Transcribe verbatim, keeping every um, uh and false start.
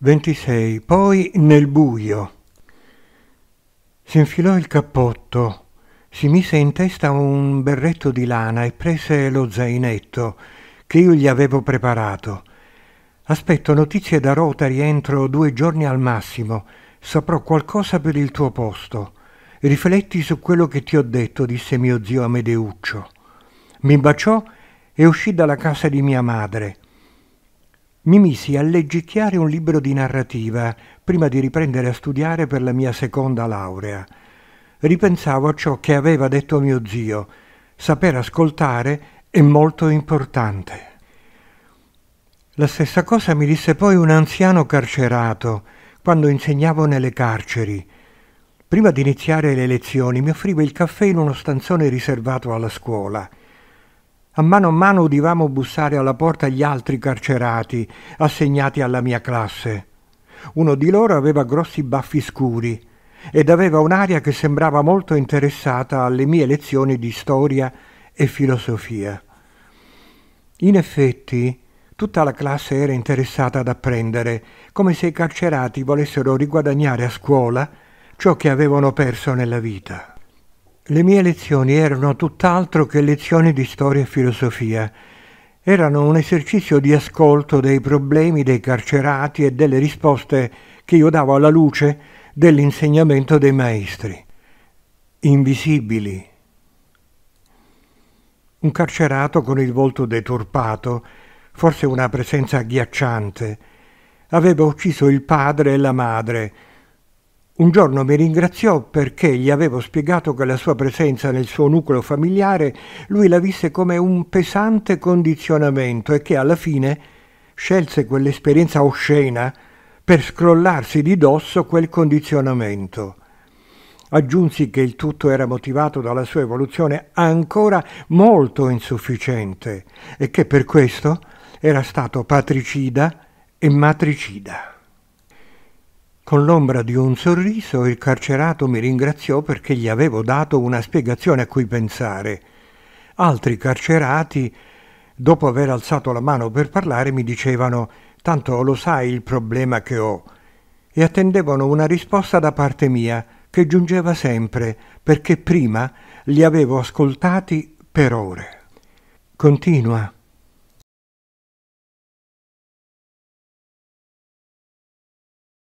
ventisei. Poi nel buio. Si infilò il cappotto, si mise in testa un berretto di lana e prese lo zainetto che io gli avevo preparato. Aspetto notizie da Rotary entro due giorni al massimo. Saprò qualcosa per il tuo posto. Rifletti su quello che ti ho detto, disse mio zio Amedeuccio. Mi baciò e uscì dalla casa di mia madre. Mi misi a leggicchiare un libro di narrativa prima di riprendere a studiare per la mia seconda laurea. Ripensavo a ciò che aveva detto mio zio. Saper ascoltare è molto importante. La stessa cosa mi disse poi un anziano carcerato quando insegnavo nelle carceri. Prima di iniziare le lezioni mi offriva il caffè in uno stanzone riservato alla scuola. A mano a mano udivamo bussare alla porta gli altri carcerati assegnati alla mia classe. Uno di loro aveva grossi baffi scuri ed aveva un'aria che sembrava molto interessata alle mie lezioni di storia e filosofia. In effetti, tutta la classe era interessata ad apprendere, come se i carcerati volessero riguadagnare a scuola ciò che avevano perso nella vita. Le mie lezioni erano tutt'altro che lezioni di storia e filosofia. Erano un esercizio di ascolto dei problemi dei carcerati e delle risposte che io davo alla luce dell'insegnamento dei maestri. Invisibili. Un carcerato con il volto deturpato, forse una presenza agghiacciante, aveva ucciso il padre e la madre. Un giorno mi ringraziò perché gli avevo spiegato che la sua presenza nel suo nucleo familiare lui la visse come un pesante condizionamento e che alla fine scelse quell'esperienza oscena per scrollarsi di dosso quel condizionamento. Aggiunsi che il tutto era motivato dalla sua evoluzione ancora molto insufficiente e che per questo era stato patricida e matricida. Con l'ombra di un sorriso il carcerato mi ringraziò perché gli avevo dato una spiegazione a cui pensare. Altri carcerati, dopo aver alzato la mano per parlare, mi dicevano «Tanto lo sai il problema che ho» e attendevano una risposta da parte mia che giungeva sempre perché prima li avevo ascoltati per ore. Continua.